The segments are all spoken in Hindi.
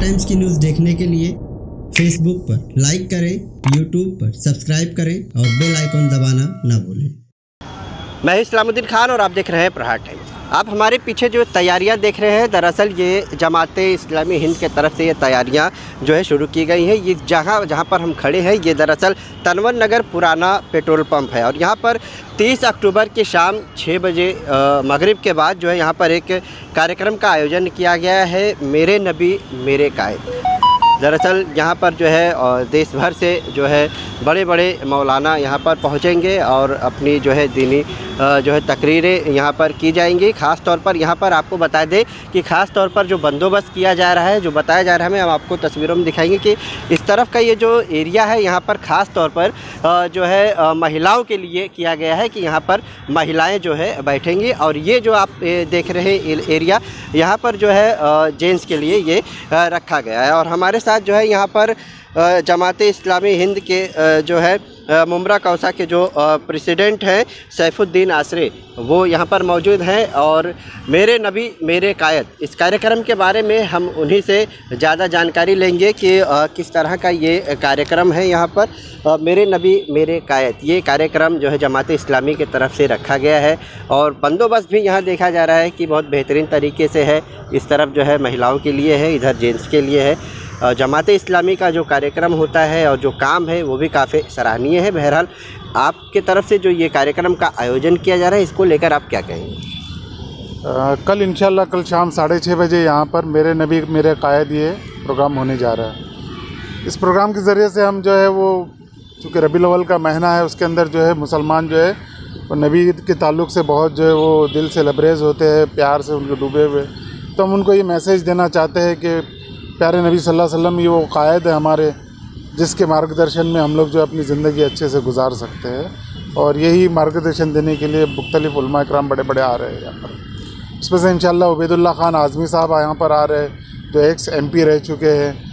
टाइम्स की न्यूज़ देखने के लिए फेसबुक पर लाइक करें, यूट्यूब पर सब्सक्राइब करें और बेल आइकन दबाना ना भूलें। मैं इस्लामुद्दीन खान और आप देख रहे हैं प्रहार टाइम्स। आप हमारे पीछे जो तैयारियां देख रहे हैं, दरअसल ये जमाते इस्लामी हिंद के तरफ से ये तैयारियां जो है शुरू की गई हैं। ये जहां पर हम खड़े हैं, ये दरअसल तनवर नगर पुराना पेट्रोल पंप है और यहाँ पर 30 अक्टूबर की शाम 6 बजे मगरिब के बाद जो है यहाँ पर एक कार्यक्रम का आयोजन किया गया है, मेरे नबी मेरे कायद। दरअसल यहाँ पर जो है देश भर से जो है बड़े बड़े मौलाना यहाँ पर पहुँचेंगे और अपनी जो है दीनी जो है तकरीरें यहाँ पर की जाएंगी। ख़ास तौर पर यहाँ पर आपको बता दें कि ख़ास तौर पर जो बंदोबस्त किया जा रहा है, जो बताया जा रहा है, हम आपको तस्वीरों में दिखाएंगे कि इस तरफ का ये जो एरिया है यहाँ पर ख़ास तौर पर जो है महिलाओं के लिए किया गया है कि यहाँ पर महिलाएँ जो है बैठेंगी। और ये जो आप देख रहे हैं एरिया, यहाँ पर जो है जेंट्स के लिए ये रखा गया है। और हमारे साथ जो है यहाँ पर जमाते इस्लामी हिंद के जो है मुमरा कौसा के जो प्रेसिडेंट हैं सैफुद्दीन आसरे, वो यहाँ पर मौजूद हैं। और मेरे नबी मेरे कायद इस कार्यक्रम के बारे में हम उन्हीं से ज़्यादा जानकारी लेंगे कि किस तरह का ये कार्यक्रम है। यहाँ पर मेरे नबी मेरे कायद ये कार्यक्रम जो है जमाते इस्लामी की तरफ से रखा गया है और बंदोबस्त भी यहाँ देखा जा रहा है कि बहुत बेहतरीन तरीके से है। इस तरफ जो है महिलाओं के लिए है, इधर जेंट्स के लिए है। जमाते इस्लामी का जो कार्यक्रम होता है और जो काम है वो भी काफ़ी सराहनीय है। बहरहाल आपके तरफ से जो ये कार्यक्रम का आयोजन किया जा रहा है, इसको लेकर आप क्या कहेंगे? कल इंशाल्लाह कल शाम 6:30 बजे यहाँ पर मेरे नबी मेरे कायद ये प्रोग्राम होने जा रहा है। इस प्रोग्राम के ज़रिए से हम जो है वो चूँकि रबीउल अव्वल का महीना है, उसके अंदर जो है मुसलमान जो है वो नबी के ताल्लुक़ से बहुत जो है वो दिल से लबरेज़ होते हैं, प्यार से उनको डूबे हुए। तो हम उनको ये मैसेज देना चाहते हैं कि प्यारे नबी सल्लल्लाहु अलैहि वसल्लम ये वो कायद है हमारे, जिसके मार्गदर्शन में हम लोग जो अपनी ज़िंदगी अच्छे से गुजार सकते हैं। और यही मार्गदर्शन देने के लिए मुख्तलिफ़ उलमा इकराम बड़े बड़े आ रहे हैं यहाँ पर। इसमें से इंशाअल्लाह उबैदुल्लाह खान आज़मी साहब यहाँ पर आ रहे हैं जो एक्स MP रह चुके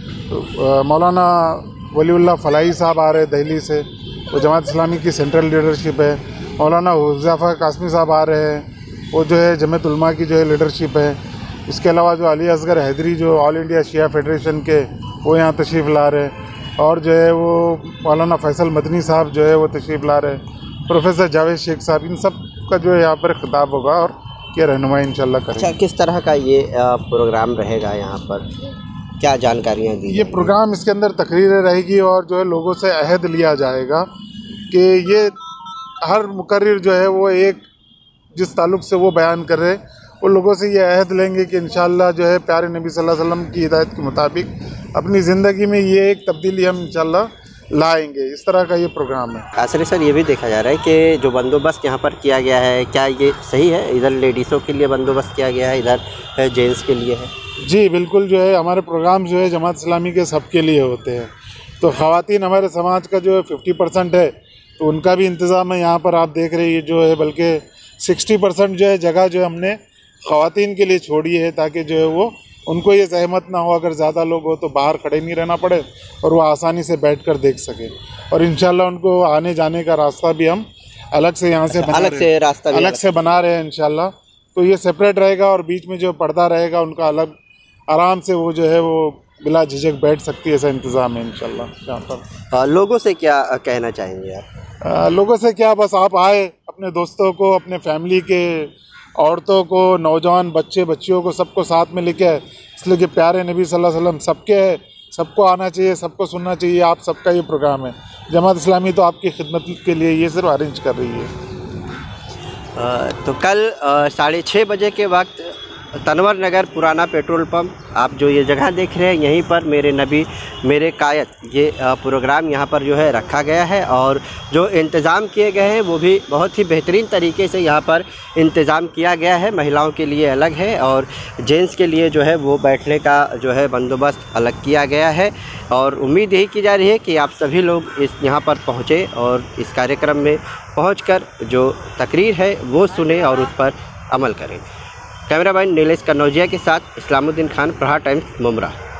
हैं। मौलाना वलीउल्लाह फलाही साहब आ रहे हैं दिल्ली से, वो जमात इस्लामी की सेंट्रल लीडरशिप है। मौलाना हुज़ैफ़ा कासमी साहब आ रहे हैं, वो जो है जमीयत उलमा की जो है लीडरशिप है। इसके अलावा जो अली असगर हैदरी जो ऑल इंडिया शिया फेडरेशन के, वो यहाँ तशरीफ़ ला रहे हैं। और जो है वो मौलाना फैसल मदनी साहब जो है वो तशरीफ़ ला रहे हैं। प्रोफेसर जावेद शेख साहब, इन सब का जो है यहाँ पर खिताब होगा और ये रहनुमाई इंशाल्लाह करेंगे। अच्छा, किस तरह का ये प्रोग्राम रहेगा यहाँ पर, क्या जानकारियाँ दी? ये प्रोग्राम इसके अंदर तकरीरें रहेगी और जो है लोगों से अहद लिया जाएगा कि ये हर मुकर्रिर जो है वो एक जिस ताल्लुक़ से वो बयान कर रहे, वो लोगों से ये अहद लेंगे कि इंशाअल्लाह जो है प्यारे नबी सल्लल्लाहु अलैहि वसल्लम की हिदायत के मुताबिक अपनी ज़िंदगी में ये एक तब्दीली हम इंशाअल्लाह लाएंगे। इस तरह का ये प्रोग्राम है। आसरे सर, ये भी देखा जा रहा है कि जो बंदोबस्त यहाँ पर किया गया है, क्या ये सही है? इधर लेडीज़ों के लिए बंदोबस्त किया गया है, इधर जेंट्स के लिए है? जी बिल्कुल, जो है हमारे प्रोग्राम जो है जमात इस्लामी के सबके लिए होते हैं। तो ख़वातीन हमारे समाज का जो है 50% है, तो उनका भी इंतज़ाम है यहाँ पर। आप देख रहे हैं जो है बल्कि 60% जो है जगह जो हमने ख़वातीन के लिए छोड़ी है, ताकि जो है वो उनको ये ज़हमत ना हो, अगर ज़्यादा लोग हो तो बाहर खड़े नहीं रहना पड़े और वो आसानी से बैठकर देख सकें। और इंशाल्लाह उनको आने जाने का रास्ता भी हम अलग से यहाँ से अलग से बना रहे हैं इंशाल्लाह। तो ये सेपरेट रहेगा और बीच में जो पर्दा रहेगा उनका अलग, आराम से वो जो है वो बिला झिझक बैठ सकती है, ऐसा इंतज़ाम है इंशाल्लाह यहाँ पर। लोगों से क्या कहना चाहेंगे आप? लोगों से क्या, बस आप आए, अपने दोस्तों को, अपने फैमिली के औरतों को, नौजवान बच्चे बच्चियों को, सबको साथ में लेके आए, इसलिए कि प्यारे नबी सल्लल्लाहु अलैहि वसल्लम सबको आना चाहिए, सबको सुनना चाहिए। आप सबका ये प्रोग्राम है। जमात इस्लामी तो आपकी खिदमत के लिए ये सिर्फ अरेंज कर रही है। तो कल 6:30 बजे के वक्त तनवर नगर पुराना पेट्रोल पंप, आप जो ये जगह देख रहे हैं, यहीं पर मेरे नबी मेरे कायद ये प्रोग्राम यहाँ पर जो है रखा गया है। और जो इंतज़ाम किए गए हैं वो भी बहुत ही बेहतरीन तरीके से यहाँ पर इंतज़ाम किया गया है। महिलाओं के लिए अलग है और जेंट्स के लिए जो है वो बैठने का जो है बंदोबस्त अलग किया गया है। और उम्मीद यही की जा रही है कि आप सभी लोग इस यहाँ पर पहुँचे और इस कार्यक्रम में पहुँचकर जो तकरीर है वो सुने और उस पर अमल करें। कैमरामैन नीलेश कन्नौजिया के साथ इस्लामुद्दीन खान, प्रहार टाइम्स, मुमरा।